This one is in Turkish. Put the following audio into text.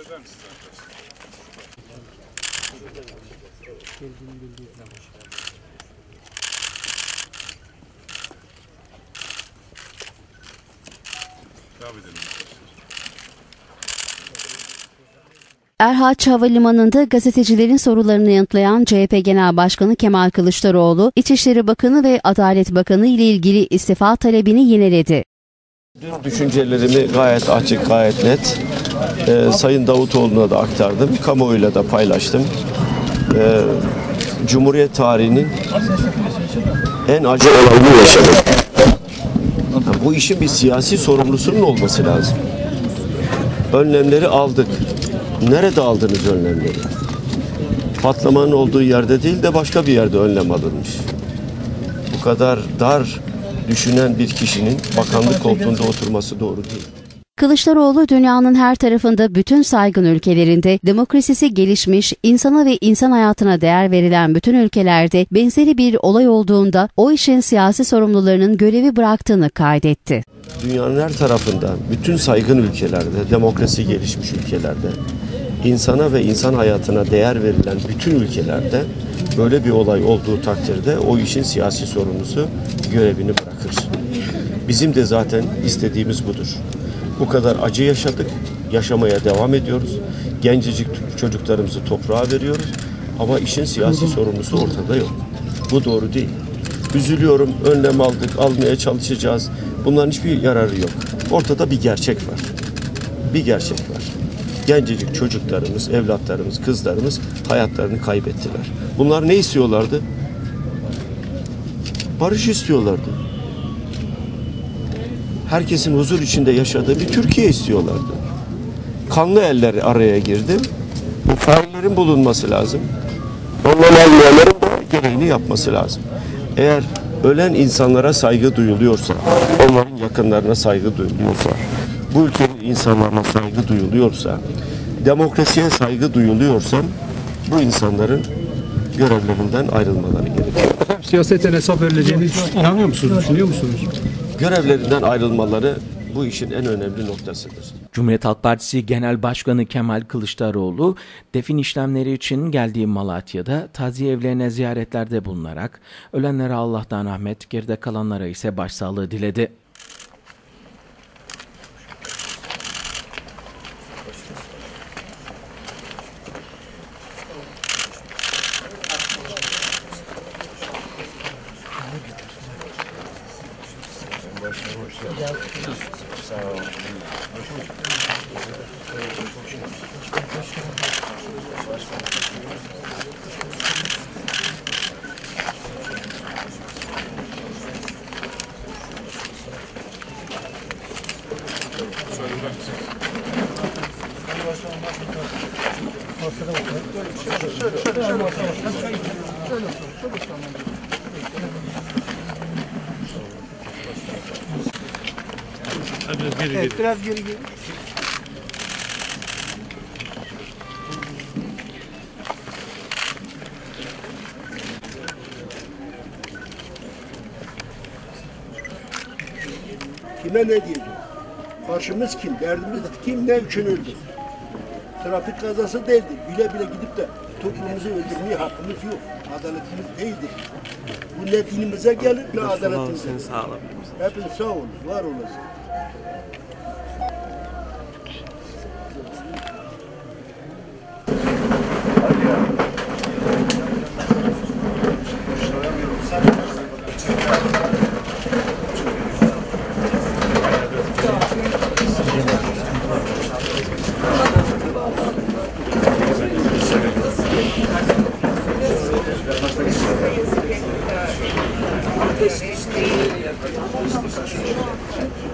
göstereceğim size arkadaşlar. Devam edelim. Erhaç Havalimanı'nda gazetecilerin sorularını yanıtlayan CHP Genel Başkanı Kemal Kılıçdaroğlu, İçişleri Bakanı ve Adalet Bakanı ile ilgili istifa talebini yineledi. Düşüncelerimi gayet açık, gayet net. Sayın Davutoğlu'na da aktardım, kamuoyuyla da paylaştım. Cumhuriyet tarihinin en acı olayını yaşadım. Bu işin bir siyasi sorumlusunun olması lazım. Önlemleri aldık. Nerede aldınız önlemleri? Patlamanın olduğu yerde değil de başka bir yerde önlem alınmış. Bu kadar dar düşünen bir kişinin bakanlık koltuğunda oturması doğru değil. Kılıçdaroğlu, dünyanın her tarafında, bütün saygın ülkelerinde, demokrasisi gelişmiş, insana ve insan hayatına değer verilen bütün ülkelerde benzeri bir olay olduğunda o işin siyasi sorumlularının görevi bıraktığını kaydetti. Dünyanın her tarafında, bütün saygın ülkelerde, demokrasi gelişmiş ülkelerde, insana ve insan hayatına değer verilen bütün ülkelerde böyle bir olay olduğu takdirde o işin siyasi sorumlusu görevini bırakır. Bizim de zaten istediğimiz budur. Bu kadar acı yaşadık, yaşamaya devam ediyoruz. Gencecik çocuklarımızı toprağa veriyoruz ama işin siyasi sorumlusu ortada yok. Bu doğru değil. Üzülüyorum, önlem aldık, almaya çalışacağız. Bunların hiçbir yararı yok. Ortada bir gerçek var. Bir gerçek var. Gencecik çocuklarımız, evlatlarımız, kızlarımız hayatlarını kaybettiler. Bunlar ne istiyorlardı? Barış istiyorlardı. Herkesin huzur içinde yaşadığı bir Türkiye istiyorlardı. Kanlı eller araya girdi. Bu faillerin bulunması lazım. Onların almayanların da gereğini yapması lazım. Eğer ölen insanlara saygı duyuluyorsa, onların yakınlarına saygı duyuluyorsa, bu ülkenin insanlarına saygı duyuluyorsa, demokrasiye saygı duyuluyorsa bu insanların görevlerinden ayrılmaları gerekiyor. Siyaseten hesap verileceğini inanıyor musunuz, düşünüyor musunuz? Görevlerinden ayrılmaları bu işin en önemli noktasıdır. Cumhuriyet Halk Partisi Genel Başkanı Kemal Kılıçdaroğlu, defin işlemleri için geldiği Malatya'da taziye evlerine ziyaretlerde bulunarak ölenlere Allah'tan rahmet, geride kalanlara ise başsağlığı diledi. Sağ olun. Evet, biraz geri gel. Kime ne diyeceğim? Karşımız kim? Derdimiz kim? Ne için öldü? Trafik kazası değildir. Bile bile gidip de toplumumuzu öldürmeye hakkımız yok. Adaletimiz değildir. Bu ne dinimize gelir ne adaletimize. Hepiniz sağ olun, var olasın. Ateş düştü.